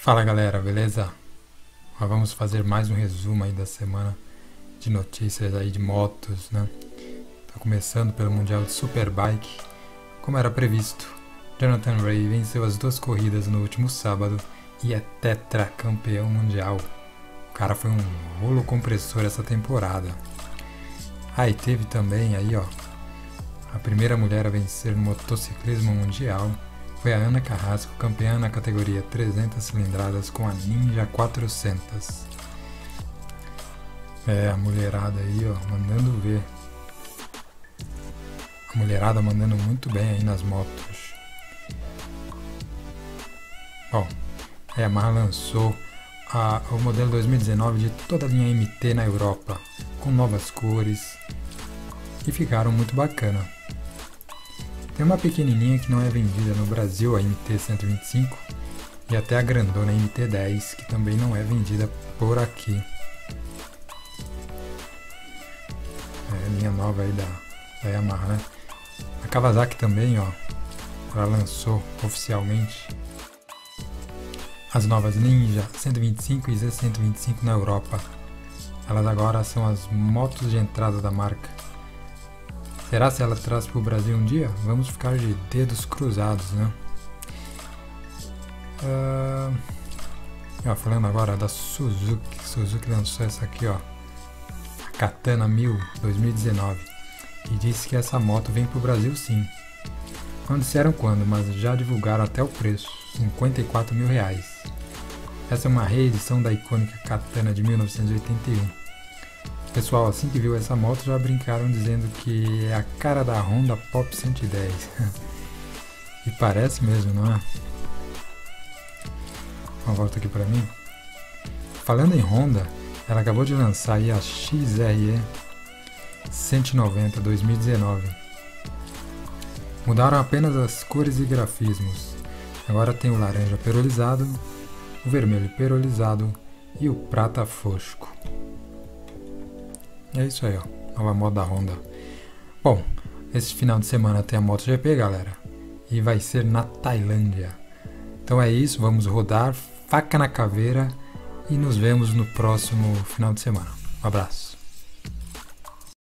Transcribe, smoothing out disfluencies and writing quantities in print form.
Fala galera, beleza? Vamos fazer mais um resumo aí da semana de notícias aí de motos, né? Tá começando pelo Mundial de Superbike. Como era previsto, Jonathan Rea venceu as duas corridas no último sábado e é tetracampeão mundial. O cara foi um rolo compressor essa temporada. E teve também aí, a primeira mulher a vencer no motociclismo mundial. Foi a Ana Carrasco, campeã na categoria 300 cilindradas com a Ninja 400. A mulherada aí, mandando ver. A mulherada mandando muito bem aí nas motos. Bom, a Yamaha lançou o modelo 2019 de toda a linha MT na Europa, com novas cores, e ficaram muito bacana. Tem uma pequenininha que não é vendida no Brasil, a MT-125, e até a grandona MT-10, que também não é vendida por aqui. É a linha nova aí da Yamaha, né? A Kawasaki também, ela lançou oficialmente as novas Ninja 125 e Z125 na Europa. Elas agora são as motos de entrada da marca. Será se ela traz para o Brasil um dia? Vamos ficar de dedos cruzados, né? Falando agora da Suzuki. Suzuki lançou essa aqui, a Katana 1000 2019. E disse que essa moto vem para o Brasil sim. Não disseram quando, mas já divulgaram até o preço, R$54 mil. Essa é uma reedição da icônica Katana de 1981. Pessoal, assim que viu essa moto, já brincaram dizendo que é a cara da Honda Pop 110. E parece mesmo, não é? Uma volta aqui pra mim. Falando em Honda, ela acabou de lançar aí a XRE 190 2019. Mudaram apenas as cores e grafismos. Agora tem o laranja perolizado, o vermelho perolizado e o prata fosco. É isso aí, nova moto da Honda. Bom, esse final de semana tem a MotoGP, galera, e vai ser na Tailândia. Então é isso, vamos rodar, faca na caveira, e nos vemos no próximo final de semana. Um abraço.